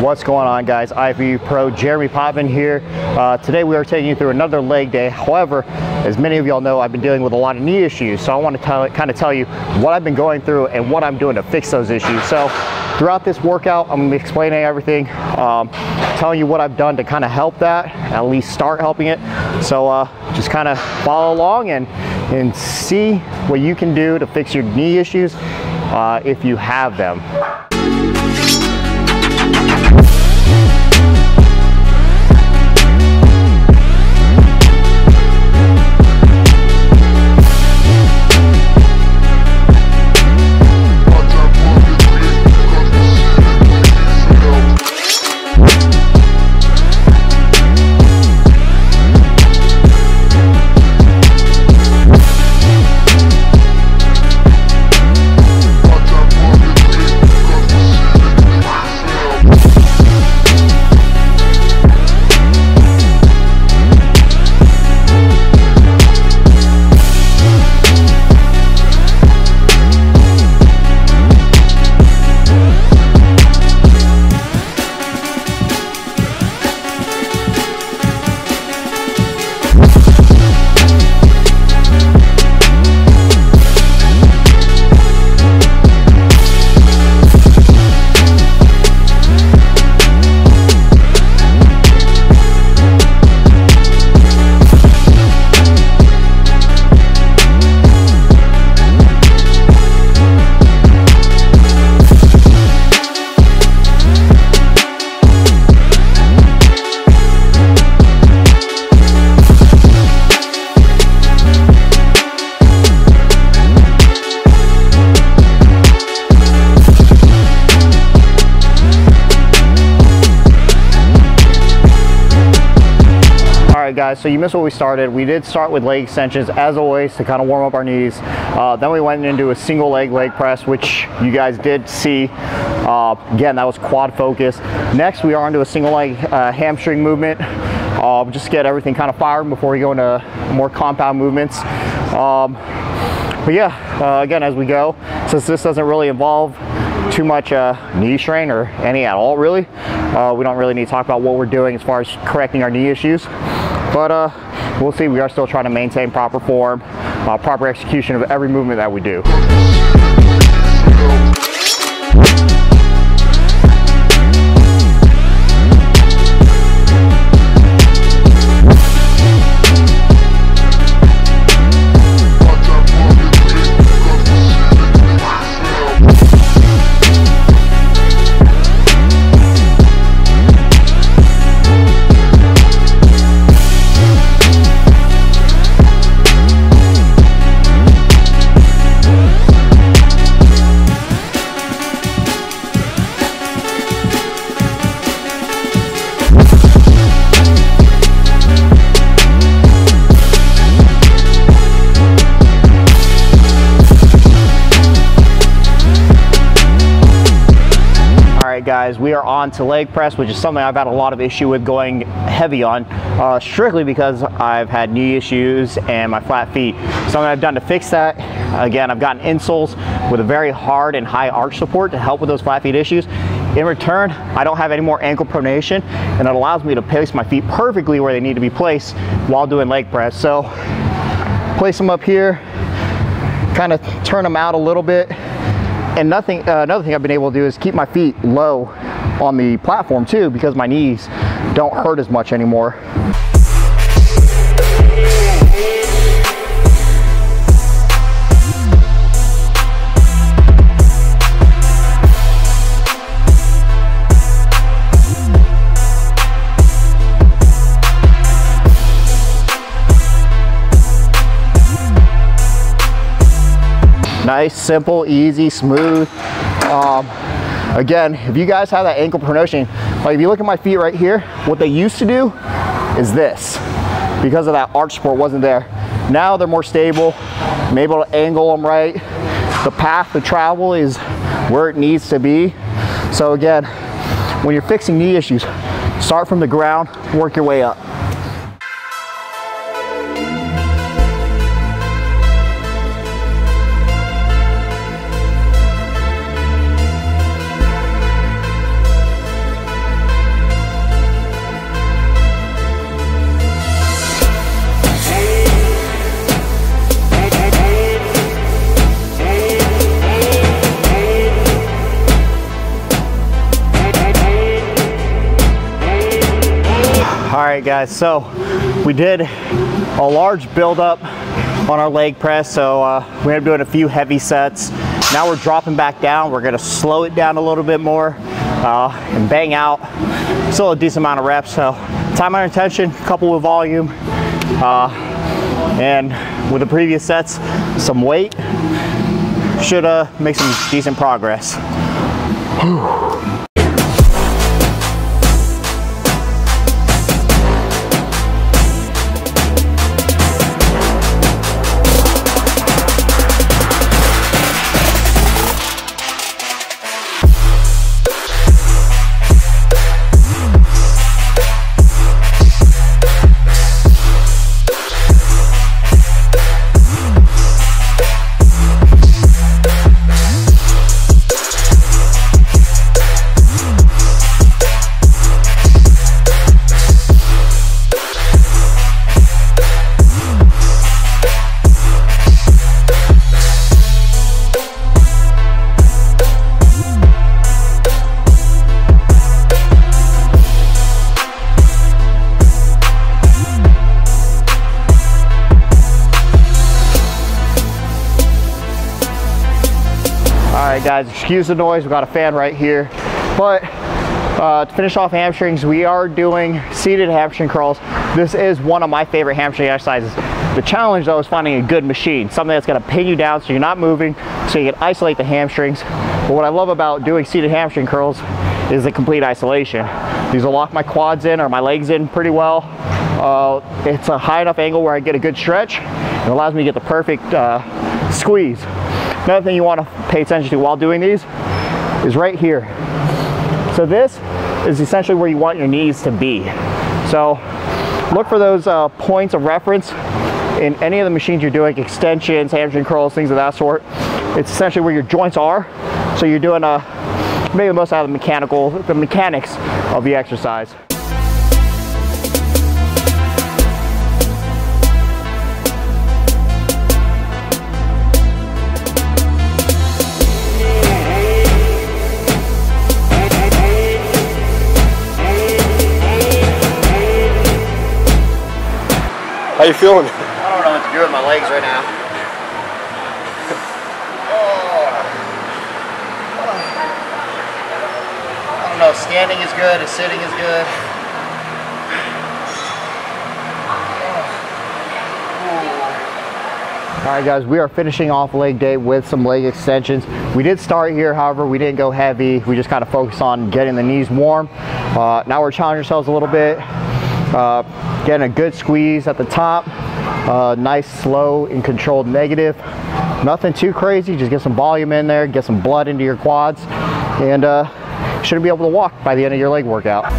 What's going on, guys? IFBB Pro Jeremy Potvin here. Today we are taking you through another leg day. However, as many of y'all know, I've been dealing with a lot of knee issues, so I want to kind of tell you what I've been going through and what I'm doing to fix those issues. So throughout this workout, I'm going to be explaining everything, telling you what I've done to kind of help that, at least start helping it. So just kind of follow along and see what you can do to fix your knee issues if you have them. Guys, so you missed what we started. We did start with leg extensions as always to kind of warm up our knees. Then we went into a single leg press, which you guys did see. Again, that was quad focus. Next, we are onto a single leg hamstring movement. Just to get everything kind of fired before we go into more compound movements. But yeah, again, as we go, since this doesn't really involve too much knee strain or any at all really, we don't really need to talk about what we're doing as far as correcting our knee issues. But we'll see. We are still trying to maintain proper form, proper execution of every movement that we do. Guys, we are on to leg press, which is something I've had a lot of issue with going heavy on, strictly because I've had knee issues and my flat feet. Something I've done to fix that, again, I've gotten insoles with a very hard and high arch support to help with those flat feet issues. In return, I don't have any more ankle pronation, and it allows me to place my feet perfectly where they need to be placed while doing leg press. So place them up here, kind of turn them out a little bit. And another thing I've been able to do is keep my feet low on the platform too, because my knees don't hurt as much anymore. Nice, simple, easy, smooth. Again, if you guys have that ankle pronation, like if you look at my feet right here, what they used to do is this. Because of that arch support wasn't there. Now they're more stable. I'm able to angle them right. The path to travel is where it needs to be. So again, when you're fixing knee issues, start from the ground, work your way up. right, guys, so we did a large buildup on our leg press, so we ended up doing a few heavy sets. Now we're dropping back down. We're gonna slow it down a little bit more and bang out still a decent amount of reps. So time under tension, coupled with volume, and with the previous sets, some weight, should make some decent progress. Alright guys, excuse the noise, we got a fan right here. But to finish off hamstrings, we are doing seated hamstring curls. This is one of my favorite hamstring exercises. The challenge though is finding a good machine, something that's going to pin you down so you're not moving, so you can isolate the hamstrings. But what I love about doing seated hamstring curls is the complete isolation. These will lock my quads in or my legs in pretty well. It's a high enough angle where I get a good stretch. It allows me to get the perfect squeeze. Another thing you want to pay attention to while doing these is right here. So this is essentially where you want your knees to be. So look for those points of reference in any of the machines you're doing, extensions, hamstring curls, things of that sort. It's essentially where your joints are. So you're doing maybe the most out of the mechanics of the exercise. How you feeling? I don't know what to do with my legs right now. I don't know, standing is good, sitting is good. Alright guys, we are finishing off leg day with some leg extensions. We did start here, however, we didn't go heavy. We just kind of focused on getting the knees warm. Now we're challenging ourselves a little bit. Getting a good squeeze at the top, nice slow and controlled negative, nothing too crazy, just get some volume in there, get some blood into your quads, and you should be able to walk by the end of your leg workout.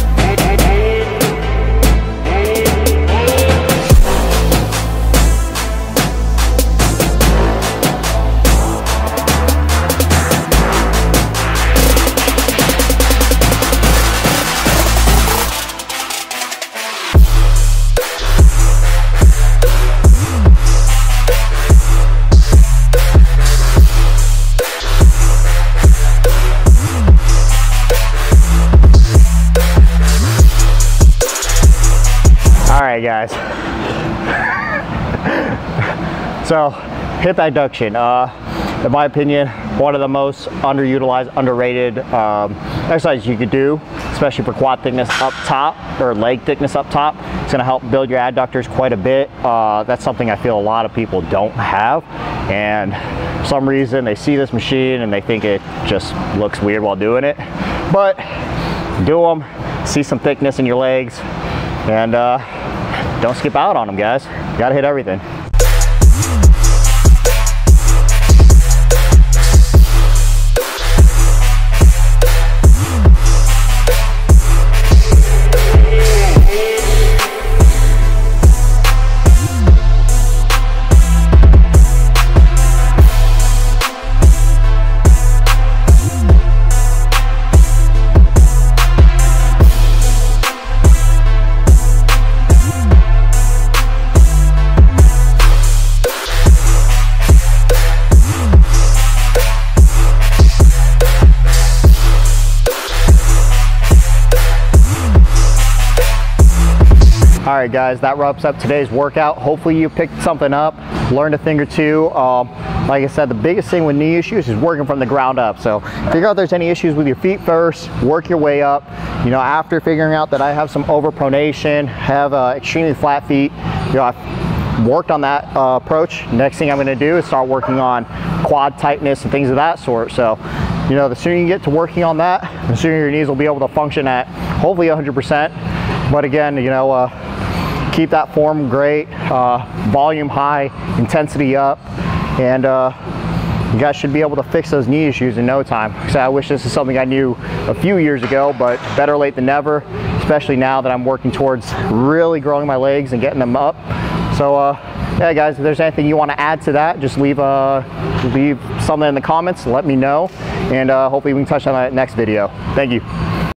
Alright guys, so hip abduction, in my opinion, one of the most underutilized, underrated exercises you could do, especially for quad thickness up top or leg thickness up top. It's going to help build your adductors quite a bit. That's something I feel a lot of people don't have, and for some reason they see this machine and they think it just looks weird while doing it. But do them, see some thickness in your legs, and don't skip out on them, guys. You gotta hit everything. All right, guys, that wraps up today's workout. Hopefully you picked something up, learned a thing or two. Like I said, the biggest thing with knee issues is working from the ground up. So figure out if there's any issues with your feet first, work your way up. You know, after figuring out that I have some overpronation, have extremely flat feet, you know, I've worked on that approach. Next thing I'm gonna do is start working on quad tightness and things of that sort. So, you know, the sooner you get to working on that, the sooner your knees will be able to function at hopefully 100%. But again, you know, keep that form great, volume high, intensity up, and you guys should be able to fix those knee issues in no time. So I wish this is something I knew a few years ago, but better late than never, especially now that I'm working towards really growing my legs and getting them up. So yeah, guys, if there's anything you want to add to that, just leave something in the comments, let me know, and hopefully we can touch on that next video. Thank you.